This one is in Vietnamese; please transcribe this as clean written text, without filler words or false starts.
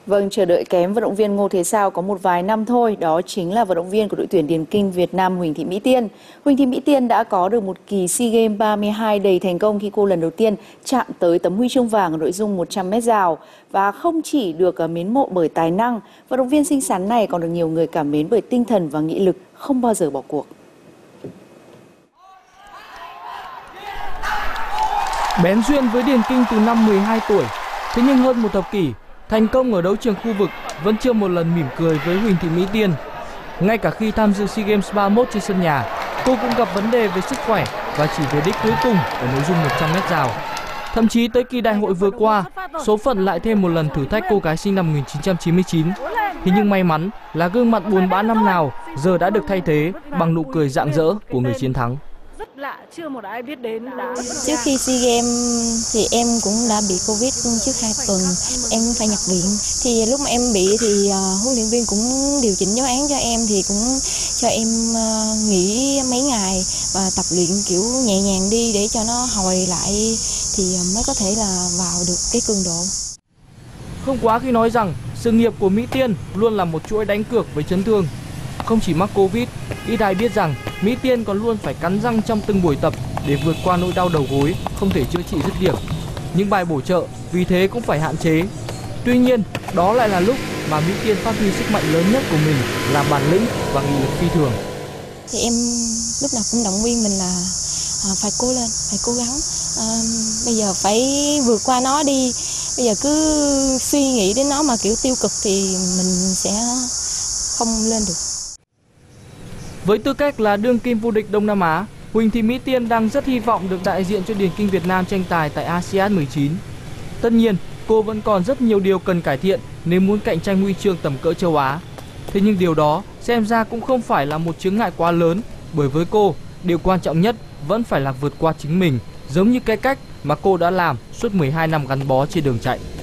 Vâng, chờ đợi kém vận động viên Ngô Thế Sao có một vài năm thôi, đó chính là vận động viên của đội tuyển điền kinh Việt Nam Huỳnh Thị Mỹ Tiên. Huỳnh Thị Mỹ Tiên đã có được một kỳ SEA Games 32 đầy thành công khi cô lần đầu tiên chạm tới tấm huy chương vàng ở nội dung 100m rào. Và không chỉ được mến mộ bởi tài năng, vận động viên xinh xắn này còn được nhiều người cảm mến bởi tinh thần và nghị lực không bao giờ bỏ cuộc. Bén duyên với điền kinh từ năm 12 tuổi, thế nhưng hơn một thập kỷ, thành công ở đấu trường khu vực vẫn chưa một lần mỉm cười với Huỳnh Thị Mỹ Tiên. Ngay cả khi tham dự SEA Games 31 trên sân nhà, cô cũng gặp vấn đề về sức khỏe và chỉ về đích cuối cùng ở nội dung 100m rào. Thậm chí tới kỳ đại hội vừa qua, số phận lại thêm một lần thử thách cô gái sinh năm 1999. Thế nhưng may mắn là gương mặt buồn bã năm nào giờ đã được thay thế bằng nụ cười rạng rỡ của người chiến thắng. Rất lạ, chưa một ai biết đến. Trước khi SEA Games thì em cũng đã bị Covid trước 2 tuần, em phải nhập viện. Thì lúc mà em bị thì huấn luyện viên cũng điều chỉnh giáo án cho em, thì cũng cho em nghỉ mấy ngày và tập luyện kiểu nhẹ nhàng đi để cho nó hồi lại thì mới có thể là vào được cái cường độ. Không quá khi nói rằng sự nghiệp của Mỹ Tiên luôn là một chuỗi đánh cược với chấn thương. Không chỉ mắc Covid, ít ai biết rằng Mỹ Tiên còn luôn phải cắn răng trong từng buổi tập để vượt qua nỗi đau đầu gối không thể chữa trị dứt điểm. Những bài bổ trợ vì thế cũng phải hạn chế. Tuy nhiên, đó lại là lúc mà Mỹ Tiên phát huy sức mạnh lớn nhất của mình là bản lĩnh và nghị lực phi thường. Thì em lúc nào cũng động viên mình là phải cố lên, phải cố gắng. Bây giờ phải vượt qua nó đi. Bây giờ cứ suy nghĩ đến nó mà kiểu tiêu cực thì mình sẽ không lên được. Với tư cách là đương kim vô địch Đông Nam Á, Huỳnh Thị Mỹ Tiên đang rất hy vọng được đại diện cho điền kinh Việt Nam tranh tài tại ASEAN 19. Tất nhiên, cô vẫn còn rất nhiều điều cần cải thiện nếu muốn cạnh tranh huy chương tầm cỡ châu Á. Thế nhưng điều đó xem ra cũng không phải là một chướng ngại quá lớn, bởi với cô, điều quan trọng nhất vẫn phải là vượt qua chính mình, giống như cái cách mà cô đã làm suốt 12 năm gắn bó trên đường chạy.